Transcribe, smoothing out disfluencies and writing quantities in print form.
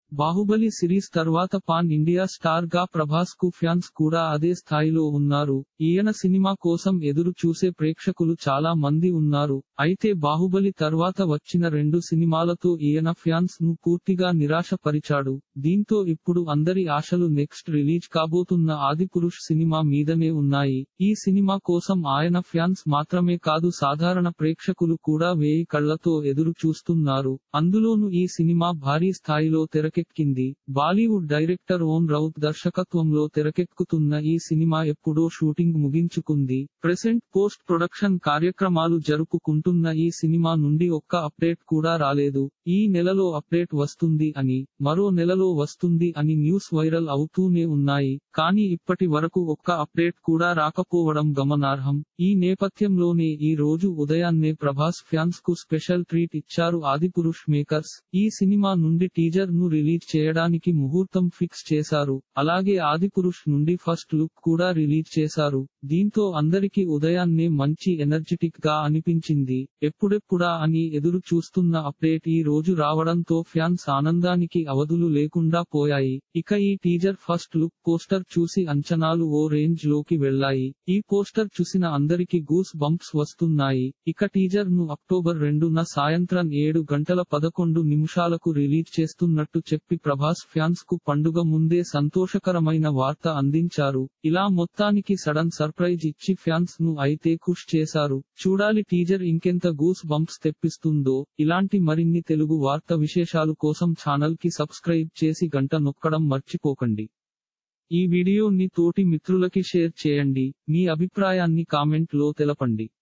Baahubali series తర్వాత pan India star గా ప్రభాస్ కు ఫ్యాన్స్ కూడా అదే స్థాయిలో ఉన్నారు. ఈయన సినిమా కోసం ఎదురు చూసే ప్రేక్షకులు చాలా మంది ఉన్నారు. అయితే బాహుబలి తర్వాత వచ్చిన 2 సినిమాలతో ఈయన ఫ్యాన్స్ ను పూర్తిగా నిరాశ పరిచాడు. దీంతో ఇప్పుడు అందరి ఆశలు నెక్స్ట్ రిలీజ్ కాబోతున్న ఆదిపురుష్ సినిమా మీదనే ఉన్నాయి. ఈ సినిమా కోసం ఆయన ఫ్యాన్స్ మాత్రమే కాదు సాధారణ ప్రేక్షకులు కూడా వేయి కళ్లతో ఎదురు చూస్తున్నారు. అందులోనూ ఈ సినిమా భారీ స్థాయిలో తెరకెక్కింది. బాలీవుడ్ డైరెక్టర్ ఓం రౌత్ దర్శకత్వంలో తెరకెక్కుతున్న ఈ సినిమా ఎప్పుడో షూటింగ్ ముగించుకుంది. ప్రెసెంట్ పోస్ట్ ప్రొడక్షన్ కార్యక్రమాలు జరుపుకుంటున్న ఈ సినిమా నుండి ఒక్క అప్డేట్ కూడా రాలేదు. ఈ నెలలో అప్డేట్ వస్తుంది అని, మరో నెలలో వస్తుంది అని న్యూస్ వైరల్ అవుతూనే ఉన్నాయి. కానీ ఇప్పటి వరకు ఒక్క అప్డేట్ కూడా రాకపోవడం గమనార్హం. ఈ నేపథ్యంలోనే ఈ రోజు ఉదయాన్నే ప్రభాస్ ఫ్యాన్స్ కు స్పెషల్ ట్రీట్ ఇచ్చారు ఆదిపురుష్ మేకర్స్. ఈ సినిమా నుండి టీజర్ ను రిలీజ్ చేయడానికి ముహూర్తం ఫిక్స్ చేశారు. అలాగే ఆదిపురుష్ నుండి ఫస్ట్ లుక్ కూడా రిలీజ్ చేశారు. దీంతో అందరికీ ఉదయాన్నే మంచి ఎనర్జిటిక్ గా అనిపించింది. ఎప్పుడెప్పుడా అని ఎదురు చూస్తున్న అప్డేట్ ఈ రోజు రావడంతో ఫ్యాన్స్ ఆనందానికి అవధులు లేకుండా పోయాయి. ఇక ఈ టీజర్ ఫస్ట్ లుక్ పోస్టర్ చూసి అంచనాలు ఓ రేంజ్ లోకి వెళ్లాయి. ఈ పోస్టర్ చూసిన అందరికి గూస్ బంప్స్ వస్తున్నాయి. ఇక టీజర్ ను అక్టోబర్ 2న సాయంత్రం 7:11 రిలీజ్ చేస్తున్నట్టు చెప్పి ప్రభాస్ ఫ్యాన్స్ కు పండుగ ముందే సంతోషకరమైన వార్త అందించారు. ఇలా మొత్తానికి సడన్ సర్ప్రైజ్ ఇచ్చి ఫ్యాన్స్ ను అయితే ఖుష్ చేశారు. చూడాలి టీజర్ ఇంకెంత గూస్ బంప్స్ తెప్పిస్తుందో. ఇలాంటి మరిన్ని తెలుగు వార్త విశేషాలు కోసం ఛానల్ కి సబ్స్క్రైబ్ చేసి గంట నొక్కడం మర్చిపోకండి. ఈ వీడియోని తోటి మిత్రులకి షేర్ చేయండి. మీ అభిప్రాయాన్ని కామెంట్ లో తెలపండి.